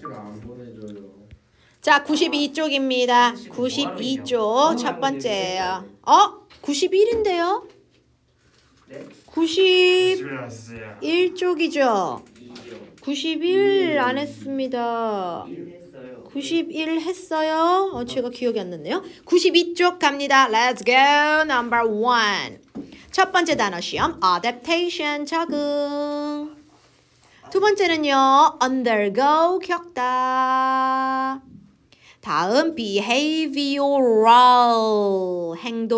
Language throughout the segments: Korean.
PDF를 안 보내줘요. 자, 92쪽입니다. 92쪽 첫 번째예요. 91인데요? 네? 91쪽이죠? 91 안 했습니다. 1했어요. 91 했어요? 제가 기억이 안 났네요. 92쪽 갑니다. Let's go. Number 1. 첫 번째 단어 시험. Adaptation, 적응. 두 번째는요. Undergo, 겪다. 다음 behavioral,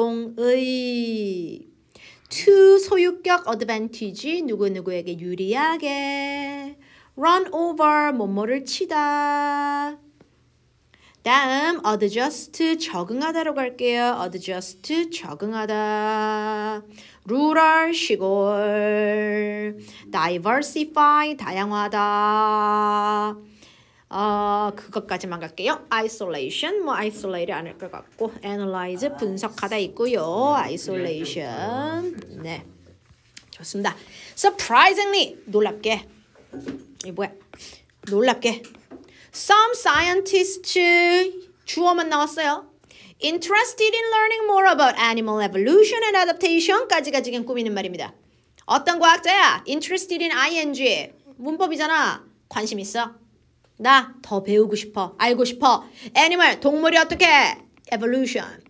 행동의. to, 소유격 advantage, 누구누구에게 유리하게. run over, 뭐뭐를 치다. 다음 adjust, 적응하다로 갈게요. adjust, 적응하다. rural, 시골. diversify, 다양화하다. 그것까지만 갈게요. isolation, isolate 않을 것 같고 analyze, 분석하다 있고요. isolation. 네, 좋습니다. surprisingly, 놀랍게. 이 뭐야? 놀랍게. Some scientists, 주어만 나왔어요. Interested in learning more about animal evolution and adaptation까지가 지금 꾸미는 말입니다. 어떤 과학자야? Interested in ing. 문법이잖아. 관심 있어? 나 더 배우고 싶어. 알고 싶어. Animal, 동물이 어떻게? Evolution.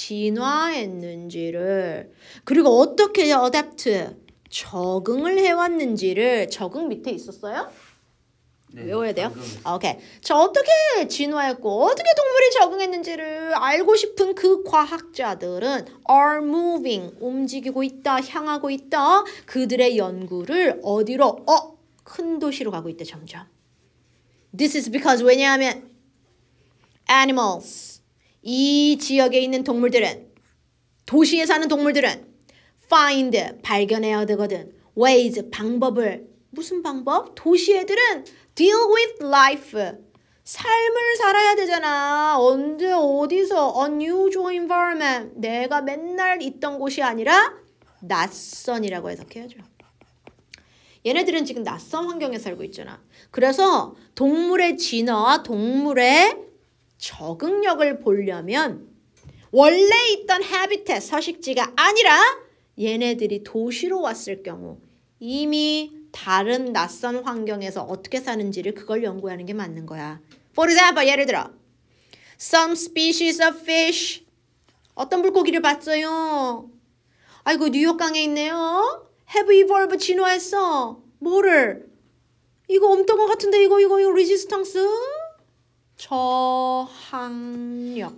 진화했는지를. 그리고 어떻게 adapt, 적응을 해왔는지를. 적응 밑에 있었어요? 네, 외워야 돼요? 오케이. 자, 어떻게 진화했고 어떻게 동물이 적응했는지를 알고 싶은 그 과학자들은 are moving, 움직이고 있다, 향하고 있다. 그들의 연구를 어디로? 큰 도시로 가고 있대, 점점. This is because, 왜냐하면 animals, 이 지역에 있는 동물들은, 도시에 사는 동물들은 find, 발견해야 되거든. ways, 방법을. 무슨 방법? 도시 애들은 deal with life, 삶을 살아야 되잖아. 언제 어디서 unusual environment, 내가 맨날 있던 곳이 아니라 낯선이라고 해석해야죠. 얘네들은 지금 낯선 환경에 살고 있잖아. 그래서 동물의 진화와 동물의 적응력을 보려면 원래 있던 habitat, 서식지가 아니라 얘네들이 도시로 왔을 경우 이미 다른 낯선 환경에서 어떻게 사는지를 그걸 연구하는 게 맞는 거야. For example, 예를 들어 Some species of fish, 어떤 물고기를 봤어요? 아이고, 뉴욕강에 있네요. Have evolved, 진화했어. 뭐를? 이거 옴떡어 같은데 이거 resistance? 저항력.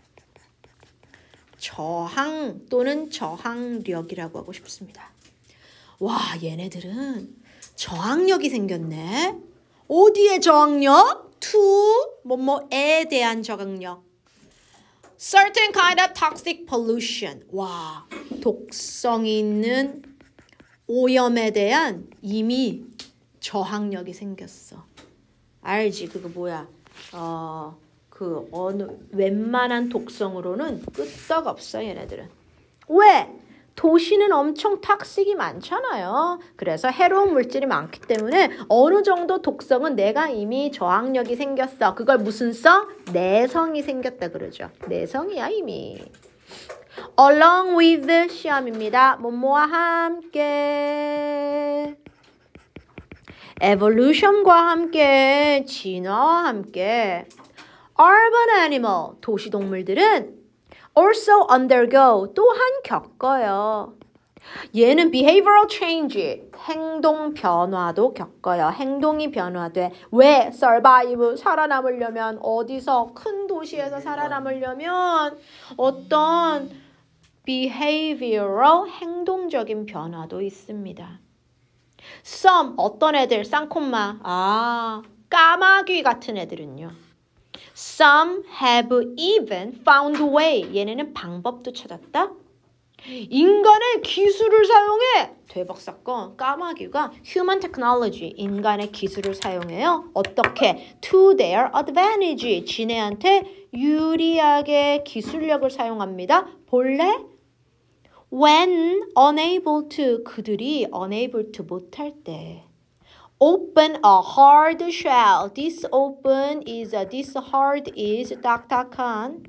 저항 또는 저항력이라고 하고 싶습니다. 와, 얘네들은 저항력이 생겼네. 어디에 저항력? to, 뭐뭐에 대한 저항력. Certain kind of toxic pollution. 와, 독성이 있는 오염에 대한 이미 저항력이 생겼어. 알지? 그거 뭐야? 그 어느 웬만한 독성으로는 끄떡없어, 얘네들은. 왜? 도시는 엄청 탁식이 많잖아요. 그래서 해로운 물질이 많기 때문에 어느 정도 독성은 내가 이미 저항력이 생겼어. 그걸 무슨 성? 내성이 생겼다 그러죠. 내성이야 이미. Along with 시험입니다. 뭐뭐와 함께. evolution과 함께. 진화와 함께. urban animal, 도시동물들은 also undergo, 또한 겪어요. 얘는 behavioral change, 행동 변화도 겪어요. 행동이 변화돼. 왜? survive, 살아남으려면 어디서? 큰 도시에서 살아남으려면 어떤 behavioral, 행동적인 변화도 있습니다. some, 어떤 애들, 쌍콤마, 까마귀 같은 애들은요. Some have even found a way. 얘네는 방법도 찾았다. 인간의 기술을 사용해. 대박 사건. 까마귀가 human technology, 인간의 기술을 사용해요. 어떻게? To their advantage. 지네한테 유리하게 기술력을 사용합니다. 본래? When unable to. 그들이 unable to 못할 때. Open a hard shell. This hard is 딱딱한.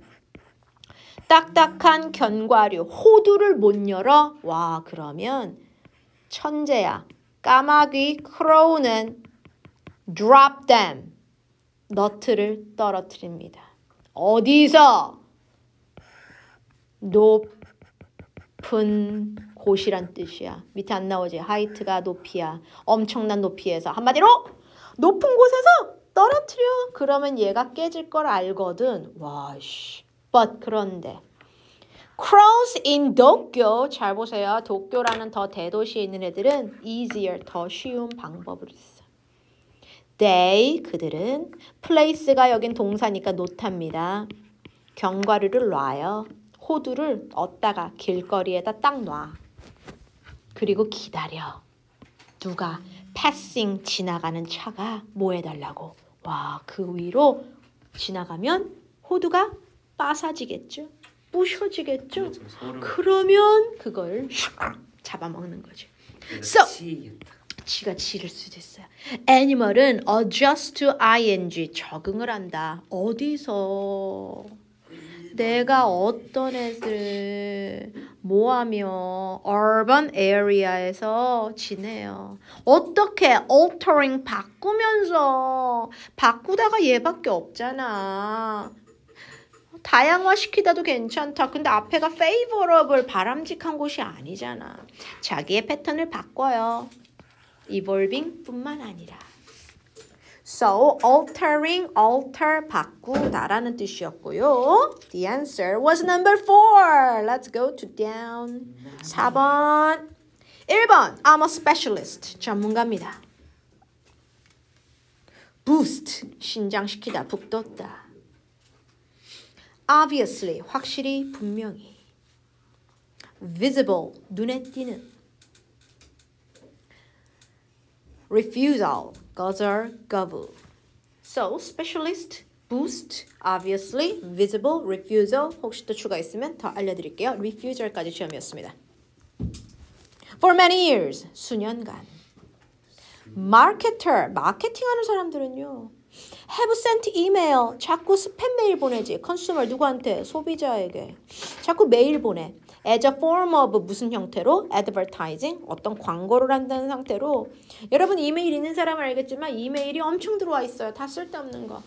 딱딱한 견과류. 호두를 못 열어? 와, 그러면 천재야. 까마귀 crow는 drop them. 너트를 떨어뜨립니다. 어디서? 높은 곳이란 뜻이야. 밑에 안 나오지? 하이트가 높이야. 엄청난 높이에서. 한마디로 높은 곳에서 떨어뜨려. 그러면 얘가 깨질 걸 알거든. 와, 씨. But 그런데 Crows in 도쿄. 잘 보세요. 도쿄라는 더 대도시에 있는 애들은 easier. 더 쉬운 방법을 써. They. 그들은 place가 여긴 동사니까 놓답니다. 견과류를 놔요. 호두를 얻다가 길거리에다 딱 놔. 그리고 기다려. 누가 passing 지나가는 차가 뭐 해달라고. 와, 그 위로 지나가면 호두가 빠사지겠죠. 부셔지겠죠. 그러면 그걸 잡아먹는 거죠. So, 지가 지를 수도 있어요. Animal은 adjust to ing 적응을 한다. 어디서? 내가 어떤 애들 뭐하며 urban area에서 지내요. 어떻게 altering 바꾸면서 바꾸다가 얘밖에 없잖아. 다양화시키다도 괜찮다. 근데 앞에가 favorable 바람직한 곳이 아니잖아. 자기의 패턴을 바꿔요. evolving 뿐만 아니라. So, altering, alter, 바꾸다라는 뜻이었고요. The answer was number 4. Let's go to down. 4번. 1번. I'm a specialist. 전문가입니다. Boost. 신장시키다, 북돋다. Obviously. 확실히, 분명히. Visible. 눈에 띄는. Refusal. 거절, 거부. So, specialist, boost, obviously, visible, refusal. 혹시 또 추가 있으면 더 알려드릴게요. refusal까지 시험이었습니다. For many years, 수년간. Marketer, 마케팅하는 사람들은요. Have sent email, 자꾸 스팸 메일 보내지. consumer 누구한테? 소비자에게. 자꾸 메일 보내. As a form of 무슨 형태로? Advertising, 어떤 광고를 한다는 상태로. 여러분 이메일 있는 사람은 알겠지만 이메일이 엄청 들어와 있어요. 다 쓸데없는 거.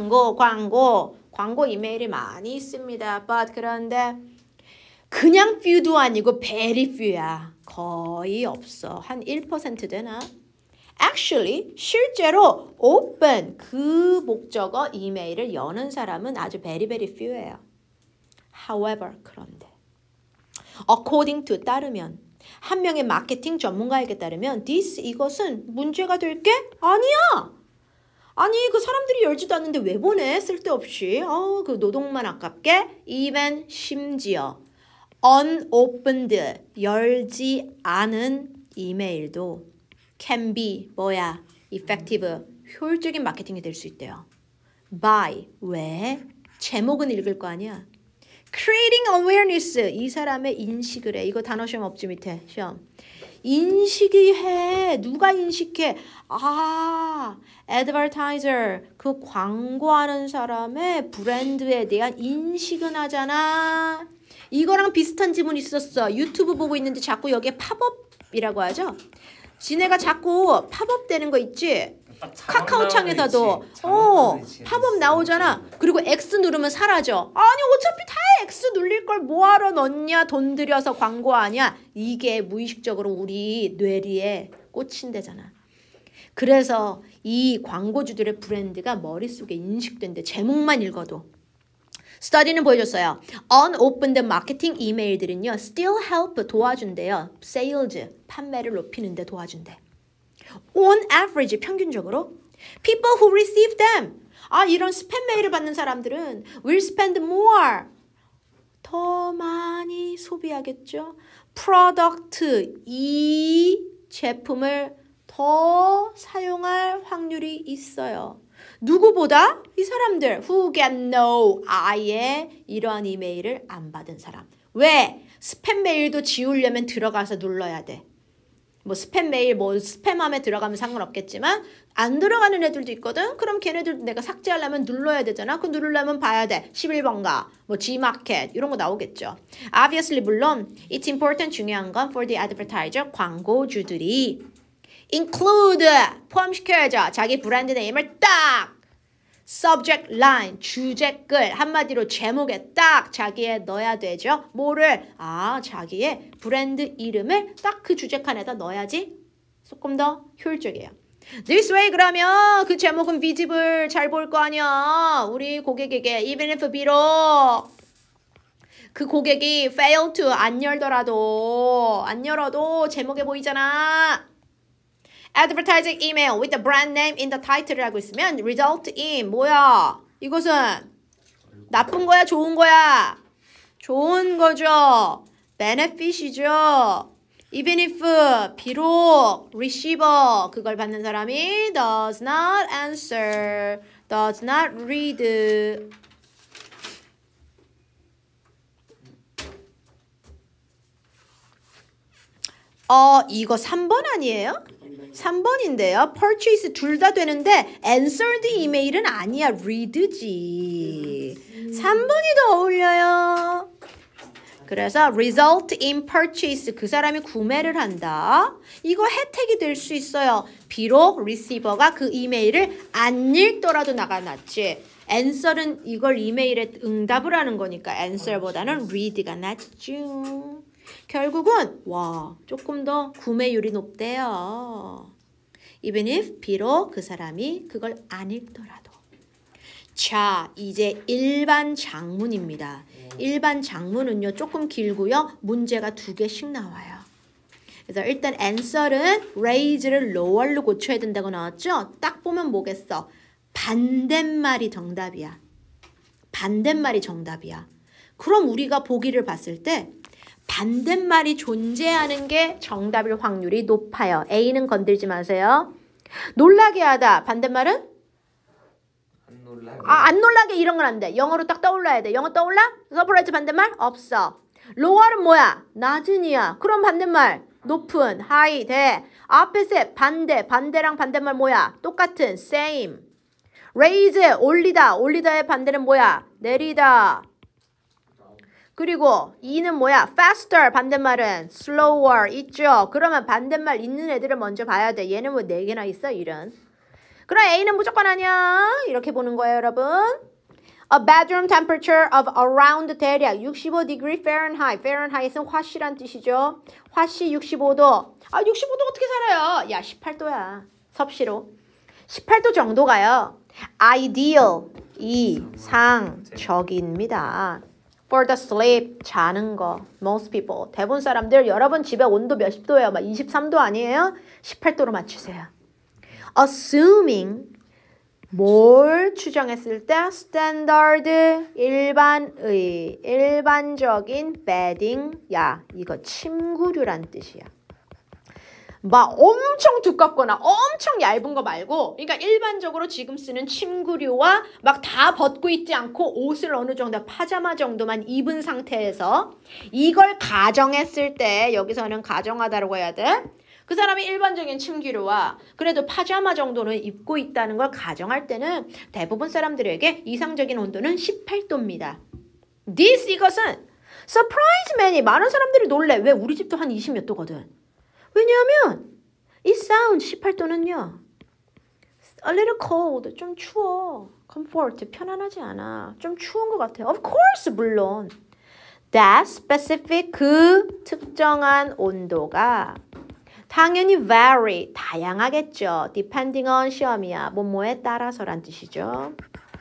광고 이메일이 많이 있습니다. But 그런데 그냥 few도 아니고 very few야. 거의 없어. 한 1% 되나? Actually, 실제로 open, 그 목적어 이메일을 여는 사람은 아주 very few예요. However, 그런데 according to, 따르면 한 명의 마케팅 전문가에게 따르면 this, 이것은 문제가 될 게 아니야. 아니 그 사람들이 열지도 않는데 왜 보내? 쓸데없이. 그 노동만 아깝게. even, 심지어 unopened, 열지 않은 이메일도 can be, 뭐야? effective, 효율적인 마케팅이 될 수 있대요. by, 왜? 제목은 읽을 거 아니야. creating awareness, 이 사람의 인식을 해. 이거 단어 시험 없지 밑에 시험. 인식이 해. 누가 인식해? advertiser, 그 광고하는 사람의 브랜드에 대한 인식은 하잖아. 이거랑 비슷한 지문 있었어. 유튜브 보고 있는데 자꾸 여기에 팝업이라고 하죠. 지네가 자꾸 팝업 되는 거 있지? 카카오 창에서도 팝업 나오잖아. 그리고 X 누르면 사라져. 아니 어차피 다 X 눌릴 걸 뭐하러 넣냐? 돈 들여서 광고하냐? 이게 무의식적으로 우리 뇌리에 꽂힌대잖아. 그래서 이 광고주들의 브랜드가 머릿속에 인식된대. 제목만 읽어도. 스터디는 보여줬어요. unopened 마케팅 이메일들은요. still help, 도와준대요. sales, 판매를 높이는 데 도와준대. On average, 평균적으로 people who receive them, 이런 스팸 메일을 받는 사람들은 will spend more, 더 많이 소비하겠죠. product, 이 제품을 더 사용할 확률이 있어요. 누구보다? 이 사람들 who get no, 아예 이러한 이메일을 안 받은 사람. 왜? 스팸 메일도 지우려면 들어가서 눌러야 돼. 뭐 스팸 메일, 뭐 스팸함에 들어가면 상관없겠지만 안 들어가는 애들도 있거든. 그럼 걔네들 내가 삭제하려면 눌러야 되잖아. 그 누르려면 봐야 돼. 11번가, 뭐 G마켓 이런 거 나오겠죠. Obviously 물론 it's important 중요한 건 for the advertiser 광고주들이 include 포함시켜야죠. 자기 브랜드 네임을 딱 subject line 주제글 한마디로 제목에 딱 자기에 넣어야 되죠. 뭐를? 자기의 브랜드 이름을 딱 그 주제 칸에다 넣어야지 조금 더 효율적이에요. This way 그러면 그 제목은 visible 잘 볼 거 아니야. 우리 고객에게 even if 비록 그 고객이 fail to 안 열어도 제목에 보이잖아. Advertising email with the brand name in the title을 하고 있으면 result in 뭐야? 이것은 나쁜 거야? 좋은 거야? 좋은 거죠. benefit이죠. Even if 비록 receiver 그걸 받는 사람이 does not answer, does not read. 이거 3번 아니에요? 3번인데요. purchase 둘 다 되는데 answered 이메일은 아니야. read지. 3번이 더 어울려요. 그래서 result in purchase 그 사람이 구매를 한다. 이거 혜택이 될 수 있어요. 비록 receiver가 그 이메일을 안 읽더라도 나가놨지. answer은 이걸 이메일에 응답을 하는 거니까 answer보다는 read가 낫죠. 결국은 조금 더 구매율이 높대요. Even if 비록 그 사람이 그걸 안 읽더라도. 자, 이제 일반 장문입니다. 일반 장문은요 조금 길고요. 문제가 2개씩 나와요. 그래서 일단 answer는 raise를 lower로 고쳐야 된다고 나왔죠? 딱 보면 뭐겠어? 반대말이 정답이야. 반대말이 정답이야. 그럼 우리가 보기를 봤을 때 반대말이 존재하는 게 정답일 확률이 높아요. A는 건들지 마세요. 놀라게 하다. 반대말은? 안 놀라게 이런 건 안 돼. 영어로 딱 떠올라야 돼. 영어 떠올라? 서프라이즈 반대말? 없어. 로어는 뭐야? 낮은이야. 그럼 반대말? 높은, 하이, 대. 앞에서 반대랑 반대말 뭐야? 똑같은, same. raise, 올리다. 올리다의 반대는 뭐야? 내리다. 그리고 이는 뭐야? faster 반대말은 slower 있죠. 그러면 반대말 있는 애들을 먼저 봐야 돼. 얘는 뭐 4개나 있어? 이런. 그럼 A는 무조건 아니야. 이렇게 보는 거예요, 여러분. A bedroom temperature of around 대략 65 degree Fahrenheit. Fahrenheit은 화씨란 뜻이죠. 화씨 65도. 65도 어떻게 살아요? 야, 18도야. 섭씨로. 18도 정도가요. Ideal, 이상적입니다. For the sleep, 자는 거. Most people, 대부분 사람들 여러분 집에 온도 몇십 도예요? 막 23도 아니에요? 18도로 맞추세요. Assuming, 뭘 추정했을 때? Standard, 일반적인 bedding. 야, 이거 침구류란 뜻이야. 막 엄청 두껍거나 엄청 얇은 거 말고, 그러니까 일반적으로 지금 쓰는 침구류와 막 다 벗고 있지 않고 옷을 어느 정도 파자마 정도만 입은 상태에서 이걸 가정했을 때, 여기서는 가정하다라고 해야 돼. 그 사람이 일반적인 침구류와 그래도 파자마 정도는 입고 있다는 걸 가정할 때는 대부분 사람들에게 이상적인 온도는 18도입니다. 이것은 surprise man이 많은 사람들이 놀래. 왜? 우리 집도 한 20몇 도거든. 왜냐하면 it sounds 18도는요 a little cold, 좀 추워. comfort, 편안하지 않아. 좀 추운 것 같아요. Of course, 물론. That specific, 그 특정한 온도가 당연히 vary, 다양하겠죠. Depending on 시험이야. 뭐뭐에 따라서란 뜻이죠.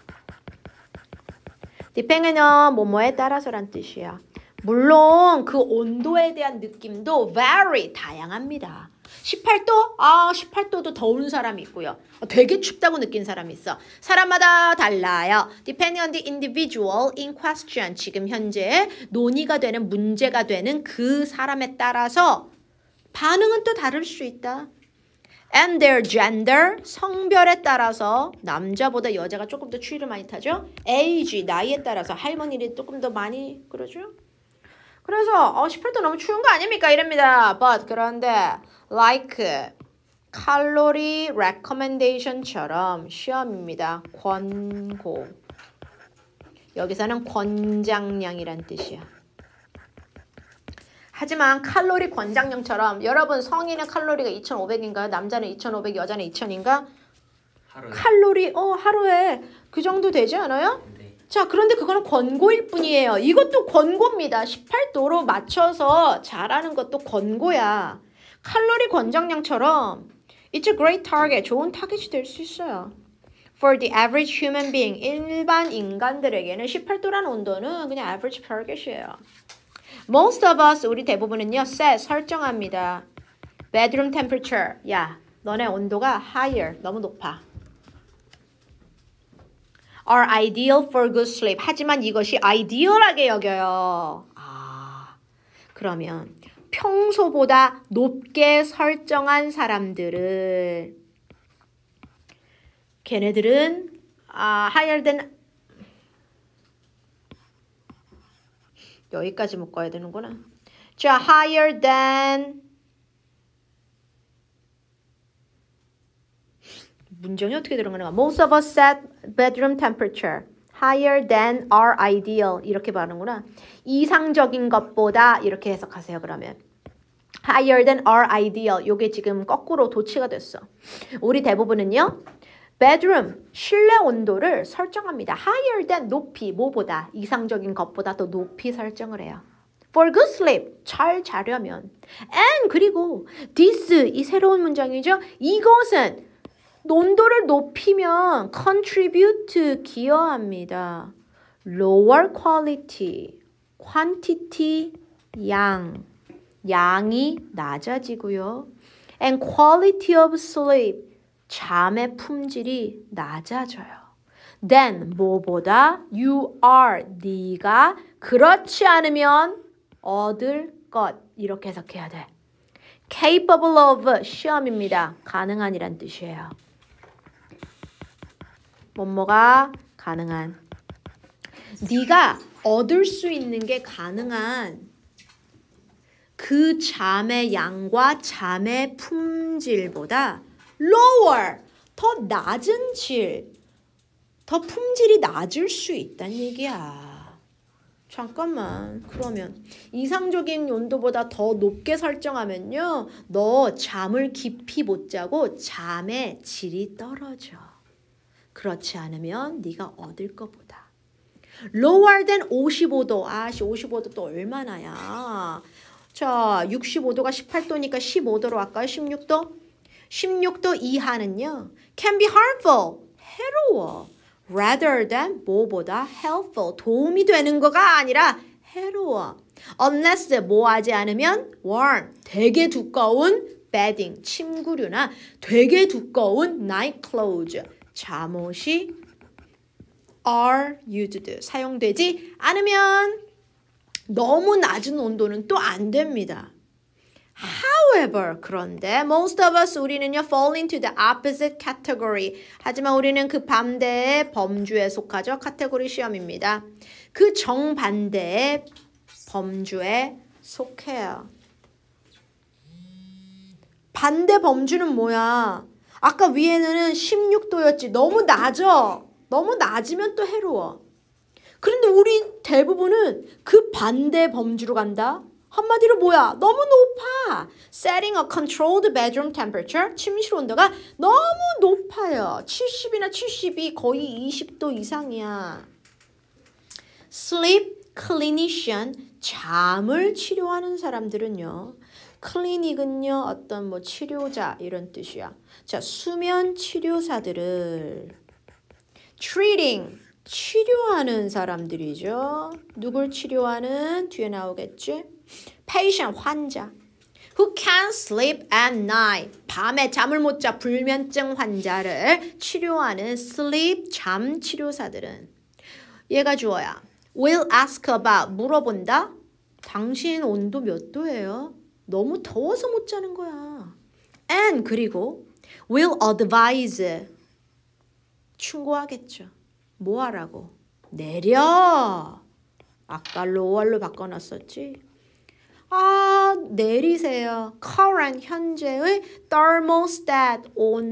Depending on 뭐뭐에 따라서란 뜻이야. 물론 그 온도에 대한 느낌도 vary, 다양합니다. 18도? 18도도 더운 사람이 있고요. 되게 춥다고 느낀 사람이 있어. 사람마다 달라요. Depending on the individual in question. 지금 현재 논의가 되는, 문제가 되는 그 사람에 따라서 반응은 또 다를 수 있다. And their gender, 성별에 따라서 남자보다 여자가 조금 더 추위를 많이 타죠. age, 나이에 따라서 할머니들이 조금 더 많이 그러죠. 그래서 18도 너무 추운 거 아닙니까? 이럽니다. But 그런데 like 칼로리 recommendation처럼 시험입니다. 권고. 여기서는 권장량이란 뜻이야. 하지만 칼로리 권장량처럼 여러분 성인의 칼로리가 2,500인가요? 남자는 2,500, 여자는 2,000인가? 하루에. 칼로리 하루에 그 정도 되지 않아요? 네. 자, 그런데 그거는 권고일 뿐이에요. 이것도 권고입니다. 18도로 맞춰서 잘하는 것도 권고야. 칼로리 권장량처럼 It's a great target. 좋은 타겟이 될 수 있어요. For the average human being. 일반 인간들에게는 18도라는 온도는 그냥 average target이에요. Most of us, 우리 대부분은요, set, 설정합니다. Bedroom temperature. 야, 너네 온도가 higher. 너무 높아. Are ideal for good sleep. 하지만 이것이 ideal하게 여겨요. 그러면 평소보다 높게 설정한 사람들은 걔네들은 higher than 여기까지 묶어야 되는구나. 자, higher than 문정이 어떻게 들어가는가? Most of us set bedroom temperature higher than our ideal 이렇게 말하는구나. 이상적인 것보다 이렇게 해석하세요. 그러면 higher than our ideal 요게 지금 거꾸로 도치가 됐어. 우리 대부분은요. bedroom 실내 온도를 설정합니다. higher than 높이 뭐보다 이상적인 것보다 더 높이 설정을 해요. for good sleep 잘 자려면 and 그리고 this 이 새로운 문장이죠. 이것은 온도를 높이면 contribute 기여합니다. lower quality quantity 양이 낮아지고요. and quality of sleep 잠의 품질이 낮아져요. then 뭐보다 you are 네가 그렇지 않으면 얻을 것 이렇게 해석해야 돼. capable of 시험입니다. 가능한이란 뜻이에요. 뭐뭐가 가능한. 네가 얻을 수 있는 게 가능한 그 잠의 양과 잠의 품질보다 lower, 더 낮은 질, 더 품질이 낮을 수 있다는 얘기야. 잠깐만, 그러면 이상적인 온도보다 더 높게 설정하면요, 너 잠을 깊이 못 자고 잠의 질이 떨어져. 그렇지 않으면 네가 얻을 것보다. lower than 55도, 55도 또 얼마나야? 자, 65도가 18도니까 15도로 할까요? 16도? 16도 이하는요. can be harmful. 해로워. rather than 뭐보다 helpful. 도움이 되는 거가 아니라 해로워. unless 뭐 하지 않으면 warm. 되게 두꺼운 bedding. 침구류나 되게 두꺼운 night clothes. 잠옷이 are used. 사용되지 않으면 너무 낮은 온도는 또 안 됩니다. However, 그런데 most of us 우리는요 fall into the opposite category. 하지만 우리는 그 반대의 범주에 속하죠. 카테고리 시험입니다. 그 정반대의 범주에 속해요. 반대 범주는 뭐야? 아까 위에는 16도였지. 너무 낮아. 너무 낮으면 또 해로워. 그런데 우리 대부분은 그 반대 범주로 간다. 한마디로 뭐야? 너무 높아. Setting a controlled bedroom temperature. 침실 온도가 너무 높아요. 70이나 72 거의 20도 이상이야. Sleep clinician. 잠을 치료하는 사람들은요. 클리닉은요. 어떤 뭐 치료자 이런 뜻이야. 자, 수면 치료사들을 treating. 치료하는 사람들이죠. 누굴 치료하는? 뒤에 나오겠지? patient, 환자. who can't sleep at night. 밤에 잠을 못 자 불면증 환자를 치료하는 sleep, 잠 치료사들은. 얘가 주어야. will ask about, 물어본다. 당신 온도 몇 도예요? 너무 더워서 못 자는 거야. and 그리고 will advise, 충고하겠죠. 뭐 하라고? 내려. 아까 lower로 바꿔놨었지. 내리세요. current 현재의 thermostat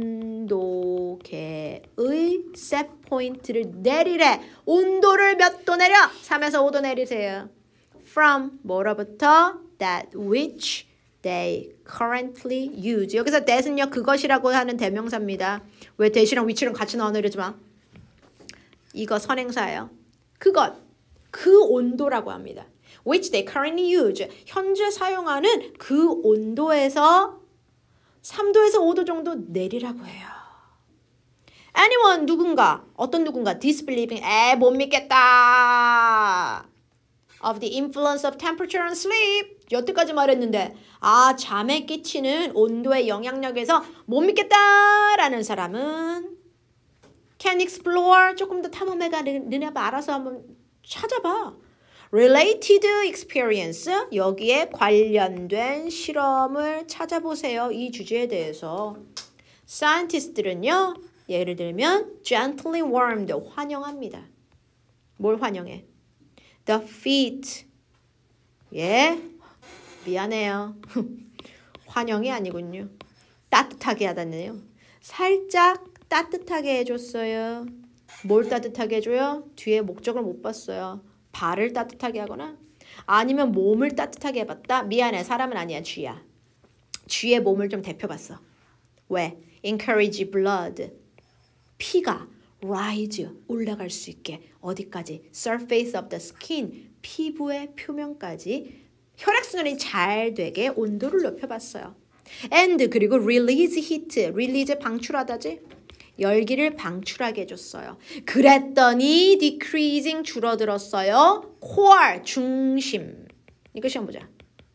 온도계의 set point를 내리래. 온도를 몇 도 내려? 3에서 5도 내리세요. from 뭐로부터? that which they currently use. 여기서 that은요 그것이라고 하는 대명사입니다. 왜 that이랑 which랑 같이 넣어내리지 마. 이거 선행사예요. 그것, 그 온도라고 합니다. which they currently use. 현재 사용하는 그 온도에서 3도에서 5도 정도 내리라고 해요. anyone, 누군가, 어떤 누군가 disbelieving, 못 믿겠다. of the influence of temperature on sleep. 여태까지 말했는데 잠에 끼치는 온도의 영향력에서 못 믿겠다라는 사람은 can explore. 조금 더 탐험해가. 너네 알아서 한번 찾아봐. related experience. 여기에 관련된 실험을 찾아보세요. 이 주제에 대해서. scientist들은요. 예를 들면 gently warmed. 환영합니다. 뭘 환영해? the feet. 예, 미안해요. 환영이 아니군요. 따뜻하게 하다네요. 살짝 따뜻하게 해줬어요. 뭘 따뜻하게 해줘요? 뒤에 목적을 못 봤어요. 발을 따뜻하게 하거나 아니면 몸을 따뜻하게 해봤다. 미안해, 사람은 아니야, 쥐야. 쥐의 몸을 좀 데펴봤어. 왜? encourage blood. 피가 rise, 올라갈 수 있게. 어디까지? surface of the skin, 피부의 표면까지 혈액순환이 잘 되게 온도를 높여봤어요. and 그리고 release heat, release 방출하다지? 열기를 방출하게 해줬어요. 그랬더니 decreasing 줄어들었어요. core, 중심. 이거 시험 보자.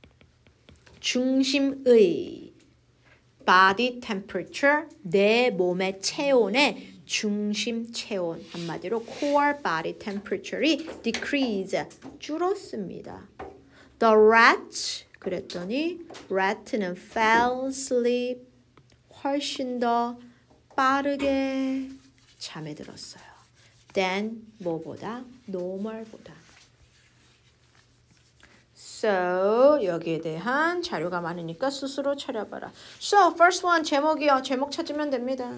중심의 body temperature, 내 몸의 체온의 중심 체온. 한마디로 core body temperature이 decrease, 줄었습니다. The rat, 그랬더니 rat는 fell asleep, 훨씬 더 빠르게 잠에 들었어요. than 뭐보다? normal보다. So 여기에 대한 자료가 많으니까 스스로 찾아봐라. So first one 제목이요. 제목 찾으면 됩니다.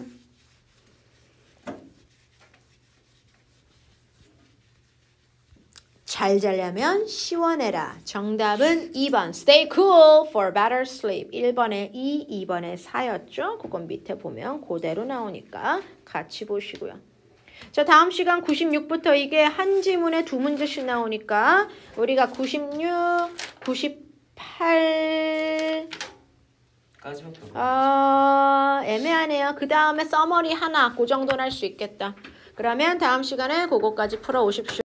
잘 자려면 시원해라. 정답은 2번. Stay cool for better sleep. 1번에 2, 2번에 4였죠. 그건 밑에 보면 그대로 나오니까 같이 보시고요. 자, 다음 시간 96부터 이게 한 지문에 두 문제씩 나오니까 우리가 96, 98 애매하네요. 그 다음에 서머리 하나, 그 정도는 할 수 있겠다. 그러면 다음 시간에 그거까지 풀어 오십시오.